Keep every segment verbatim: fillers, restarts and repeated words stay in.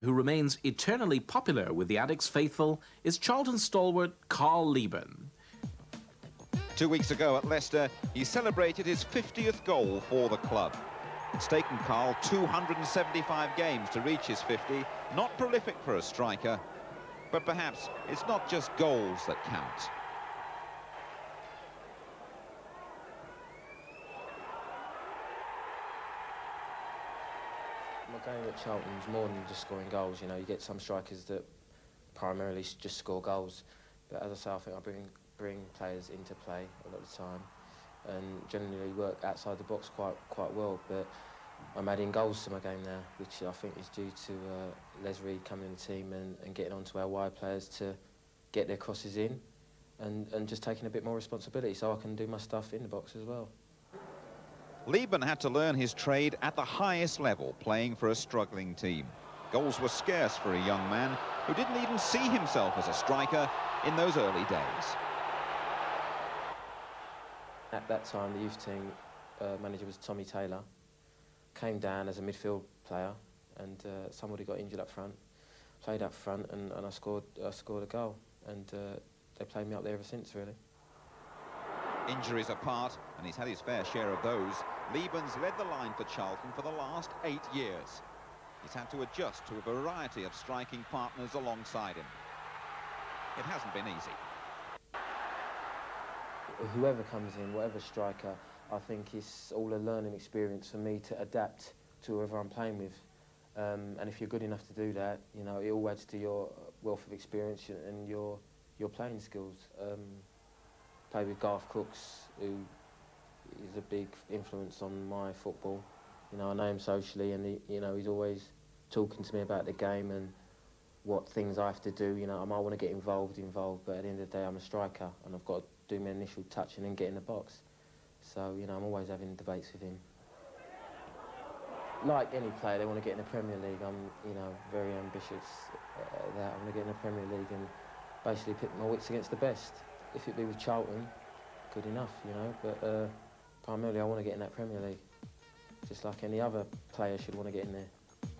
who remains eternally popular with the Addicks faithful is Charlton stalwart Carl Leben. Two weeks ago at Leicester, he celebrated his fiftieth goal for the club. It's taken Carl two hundred seventy-five games to reach his fifty. Not prolific for a striker, but perhaps it's not just goals that count. My game at Charlton is more than just scoring goals. You know, you get some strikers that primarily just score goals, but as I say, I think I bring bring players into play a lot of the time, and generally work outside the box quite quite well. But I'm adding goals to my game now, which I think is due to uh, Les Reed coming in the team and, and getting onto our wide players to get their crosses in, and and just taking a bit more responsibility so I can do my stuff in the box as well. Leben had to learn his trade at the highest level, playing for a struggling team. Goals were scarce for a young man who didn't even see himself as a striker in those early days. At that time, the youth team uh, manager was Tommy Taylor. Came down as a midfield player, and uh, somebody got injured up front. Played up front, and, and I scored. I scored a goal, and uh, they played me up there ever since, really. Injuries apart, and he's had his fair share of those, Leben's led the line for Charlton for the last eight years. He's had to adjust to a variety of striking partners alongside him. It hasn't been easy. Whoever comes in, whatever striker, I think it's all a learning experience for me to adapt to whoever I'm playing with. Um, and if you're good enough to do that, you know, it all adds to your wealth of experience and your your playing skills. Um, played with Garth Crooks, who is a big influence on my football. You know, I know him socially, and he, you know, he's always talking to me about the game and what things I have to do. You know, I might want to get involved, involved, but at the end of the day, I'm a striker, and I've got to do my initial touch and then get in the box. So, you know, I'm always having debates with him. Like any player, they want to get in the Premier League. I'm, you know, very ambitious uh, that I want to get in the Premier League and basically pit my wits against the best. If it be with Charlton, good enough, you know, but uh, primarily I want to get in that Premier League. Just like any other player should want to get in there.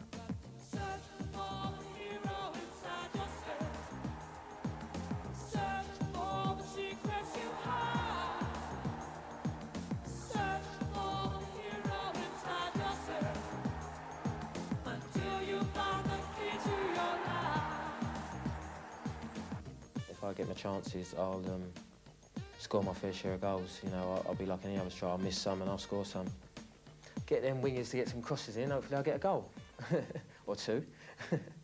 If I get my chances, I'll um, score my fair share of goals. You know, I'll, I'll be like any other striker. I'll miss some and I'll score some. Get them wingers to get some crosses in, hopefully I'll get a goal. Or two.